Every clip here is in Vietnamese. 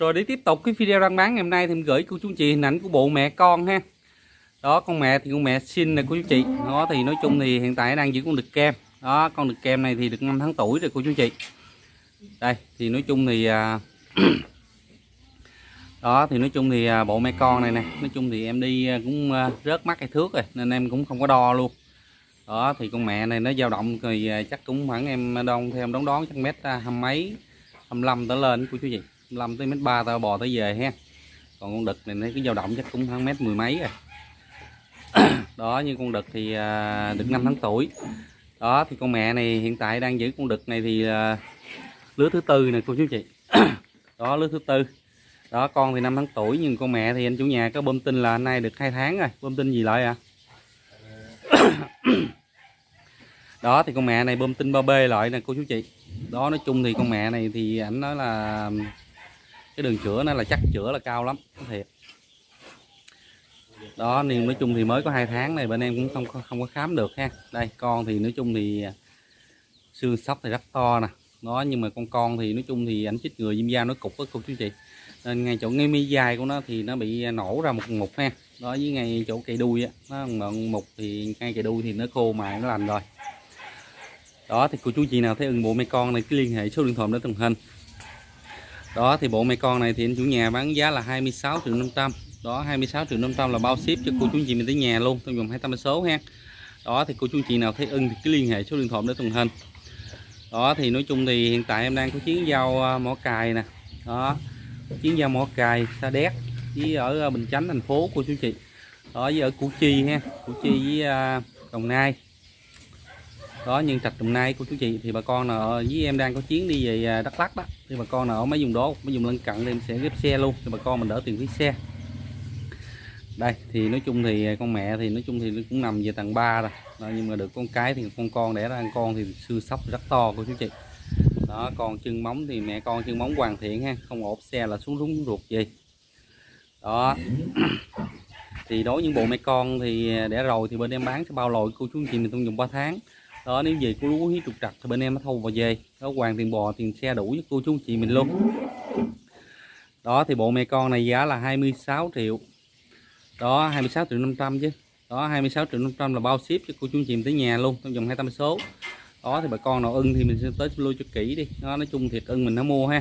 Rồi để tiếp tục cái video đăng bán ngày hôm nay thì mình gửi cô chú chị hình ảnh của bộ mẹ con ha. Đó, con mẹ thì con mẹ xin này cô chú chị. Đó thì nói chung thì hiện tại đang giữ con đực kem. Đó, con đực kem này thì được 5 tháng tuổi rồi cô chú chị. Đây thì nói chung thì đó thì nói chung thì bộ mẹ con này nè, nói chung thì em đi cũng rớt mắt cái thước rồi nên em cũng không có đo luôn. Đó thì con mẹ này nó dao động thì chắc cũng khoảng em đón chắc mét 20 mấy 25 trở lên của chú chị, 25 tới mét 3 tao bò tới về ha. Còn con đực này nó cái dao động chắc cũng khoảng mét 10 mấy rồi. Đó, như con đực thì được 5 tháng tuổi. Đó thì con mẹ này hiện tại đang giữ con đực này thì lứa thứ tư này cô chú chị. Đó, lứa thứ tư. Đó, con thì 5 tháng tuổi nhưng con mẹ thì anh chủ nhà có bơm tinh là nay được 2 tháng rồi. Bơm tinh gì lại à? Đó thì con mẹ này bơm tinh 3B lại nè cô chú chị. Đó, nói chung thì con mẹ này thì ảnh nói là cái đường chữa nó là chắc chữa là cao lắm, thiệt. Đó nên nói chung thì mới có 2 tháng này bên em cũng không có khám được ha. Đây con thì nói chung thì xương sóc thì rất to nè. Đó, nhưng mà con thì nói chung thì ảnh chích ngừa viêm da nó cục đó cô chú chị. Nên ngay chỗ ngay mi dài của nó thì nó bị nổ ra một mục ha. Đó, với ngay chỗ cây đuôi á, nó mục thì ngay cây đuôi thì nó khô mài nó lành rồi. Đó thì cô chú chị nào thấy ưng bộ mẹ con này cứ liên hệ số điện thoại để từng hình. Đó thì bộ mẹ con này thì anh chủ nhà bán giá là 26.500.000. Đó, 26.500.000 là bao ship cho cô chú chị mình tới nhà luôn trong vòng 200 số ha. Đó thì cô chú chị nào thấy ưng thì cứ liên hệ số điện thoại để từng hình. Đó thì nói chung thì hiện tại em đang có chuyến giao mỏ cài nè. Đó, chuyến giao mỏ cài Sa Đéc với ở Bình Chánh thành phố cô chú chị. Đó, với ở Củ Chi ha, Củ Chi với Đồng Nai. Đó, Nhân Trạch Đồng Nai của chú chị thì bà con nào với em đang có chuyến đi về Đắk Lắk đó thì bà con nào ở mấy vùng đó, mấy vùng lân cận thì em sẽ ghép xe luôn thì bà con mình đỡ tiền phí xe. Đây thì nói chung thì con mẹ thì nói chung thì nó cũng nằm về tầng 3 rồi. Đó, nhưng mà được con cái thì con đẻ ra con thì xương sóc rất to của chú chị. Đó, con chân móng thì mẹ con chân móng hoàn thiện ha, không ộp xe là xuống rúng ruột gì. Đó. Thì đối với những bộ mẹ con thì đẻ rồi thì bên em bán sẽ bao lồi cô chú chị mình trong vòng 3 tháng. Đó, nếu về cô lúa hiếu trục trặc thì bên em mới thâu vào về. Đó, hoàn tiền bò tiền xe đủ với cô chú chị mình luôn. Đó thì bộ mẹ con này giá là 26 triệu. Đó, 26.500.000 chứ. Đó, 26.500.000 là bao ship cho cô chú chị mình tới nhà luôn trong vòng 200 số. Đó thì bà con nào ưng thì mình sẽ tới lui cho kỹ đi. Đó, nói chung thiệt ưng mình nó mua ha.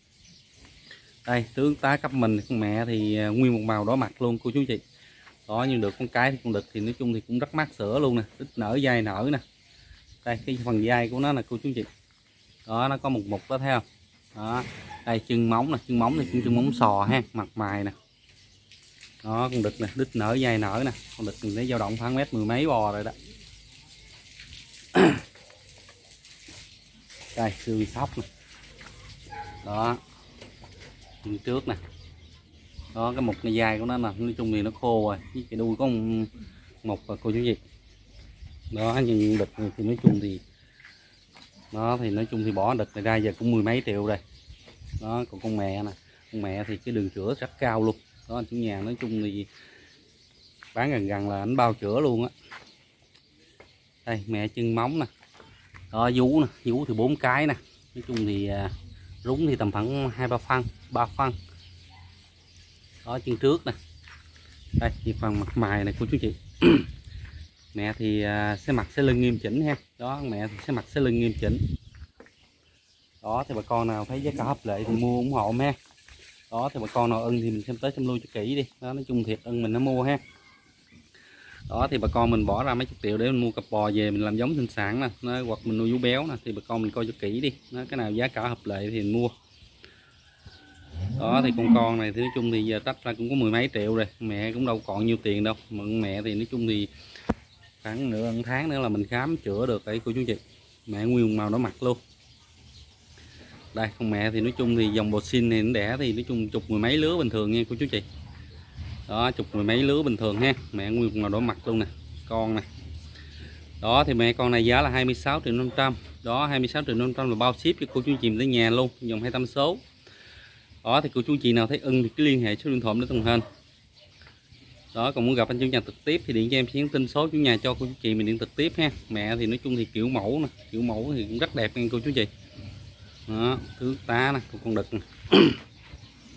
Đây, tướng tá cấp mình con mẹ thì nguyên một màu đỏ mặt luôn cô chú chị. Đó, nhưng được con cái thì con đực thì nói chung thì cũng rất mát sữa luôn nè, ít nở dai nở nè. Đây cái phần dai của nó là cô chú chị. Đó, nó có một mục đó thấy không? Đó, đây chân móng nè, chân móng thì chân móng sò ha, mặt mày nè. Đó, con đực nè, đít nở dai nở nè, con đực mình thấy dao động khoảng mét 10 mấy bò rồi đó. Đây xương sóc nè. Đó, chân trước nè. Đó, cái mục này dài của nó nè, nói chung thì nó khô rồi, với cái đuôi có một mục và cô chú chị. Đó, nhưng đực này thì nói chung thì đó thì nói chung thì bỏ đực này ra giờ cũng 10 mấy triệu rồi. Đó, còn con mẹ nè, con mẹ thì cái đường chữa rất cao luôn. Đó, anh chủ nhà nói chung thì bán gần là anh bao chữa luôn á. Đây mẹ chân móng nè. Đó, vú nè, vú thì 4 cái nè. Nói chung thì rúng thì tầm khoảng 2-3 phân, 3 phân. Đó, chân trước nè. Đây thì phần mặt mày này cô chú chị. Mẹ thì sẽ mặt sẽ lưng nghiêm chỉnh ha. Đó, mẹ thì sẽ mặt sẽ lưng nghiêm chỉnh. Đó thì bà con nào thấy giá cả hợp lệ thì mua ủng hộ ha. Đó thì bà con nào ưng thì mình xem tới xem lui cho kỹ đi. Đó, nói chung thiệt ưng mình nó mua ha. Đó thì bà con mình bỏ ra mấy chục triệu để mình mua cặp bò về mình làm giống sinh sản nè, hoặc mình nuôi vú béo nè thì bà con mình coi cho kỹ đi. Đó, cái nào giá cả hợp lệ thì mình mua. Đó thì con này thì nói chung thì giờ tách ra cũng có 10 mấy triệu rồi, mẹ cũng đâu còn nhiêu tiền đâu. Mượn mẹ thì nói chung thì khoảng nửa tháng nữa là mình khám chữa được đấy cô chú chị. Mẹ nguyên màu đỏ mặt luôn. Đây con mẹ thì nói chung thì dòng bò xin này nó đẻ thì nói chung chục 10 mấy lứa bình thường nha cô chú chị. Đó, chục 10 mấy lứa bình thường ha, mẹ nguyên màu đỏ mặt luôn nè, con nè. Đó thì mẹ con này giá là 26.500.000. Đó, 26.500.000 là bao ship cho cô chú chị tới nhà luôn dòng 200 số. Đó thì cô chú chị nào thấy ưng thì cứ liên hệ số điện thoại để từng hình. Đó, còn muốn gặp anh chủ nhà trực tiếp thì điện cho em nhắn tin số chủ nhà cho cô chú chị mình điện trực tiếp ha. Mẹ thì nói chung thì kiểu mẫu nè, kiểu mẫu thì cũng rất đẹp nha cô chú chị. Đó, thứ tá nè, con đực nè.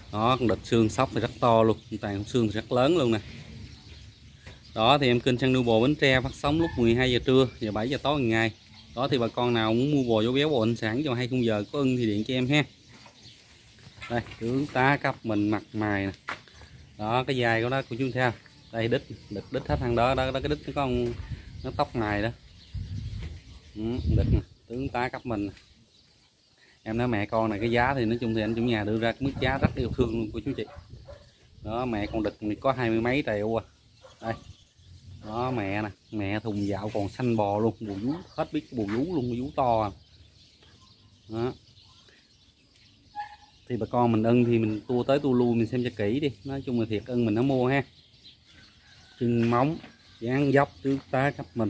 Đó, con đực xương sóc thì rất to luôn, toàn xương thì rất lớn luôn nè. Đó thì em kênh chăn nuôi bò Bến Tre phát sóng lúc 12 giờ trưa và 7 giờ tối hàng ngày. Đó thì bà con nào muốn mua bò dấu béo bò sinh sản cho 20 giờ có ưng thì điện cho em ha. Đây, tướng tá cấp mình mặt mày nè. Đó, cái dài của nó của chúng theo. Đây đít hết thằng đó, đó cái đít nó có nó tóc mài đó. Đực nè, tướng tá cấp mình. Em nói mẹ con này cái giá thì nói chung thì anh chủ nhà đưa ra cái mức giá rất yêu thương luôn của chú chị. Đó, mẹ con đực thì có 20 mấy triệu à. Đây. Đó mẹ nè, mẹ thùng dạo còn xanh bò luôn, bù vú hết biết bù vú luôn, bù vú to à. Đó. Thì bà con mình ưng thì mình tua tới tua lui mình xem cho kỹ đi, nói chung là thiệt ưng mình nó mua ha. Chân móng dáng dốc trước tá cấp mình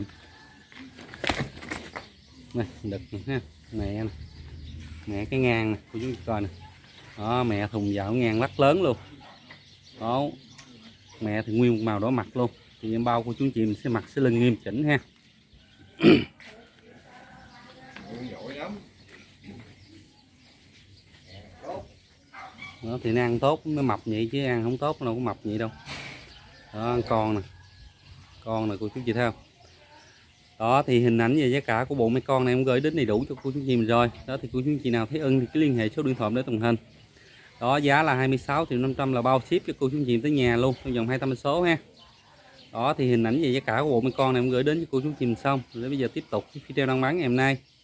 này đực ha, mẹ nè. Mẹ cái ngang nè của chúng coi nè. Đó mẹ thùng dạo ngang rất lớn luôn. Đó mẹ thì nguyên một màu đỏ mặt luôn, thì em bao của chú chị mình sẽ mặc sẽ lưng nghiêm chỉnh ha. Đó thì nó ăn tốt nó mập vậy chứ ăn không tốt nó đâu có mập vậy đâu. Đó con nè, con này của chú chị thấy không. Đó thì hình ảnh và giá cả của bộ mấy con này em gửi đến đầy đủ cho cô chú chị mình rồi. Đó thì cô chú chị nào thấy ưng thì cứ liên hệ số điện thoại để tùng hình. Đó giá là 26.500.000 là bao ship cho cô chú chị tới nhà luôn trong vòng 200 số ha. Đó thì hình ảnh về giá cả của bộ mấy con này em gửi đến cho cô chú chị mình xong. Để bây giờ tiếp tục cái video đăng bán ngày hôm nay.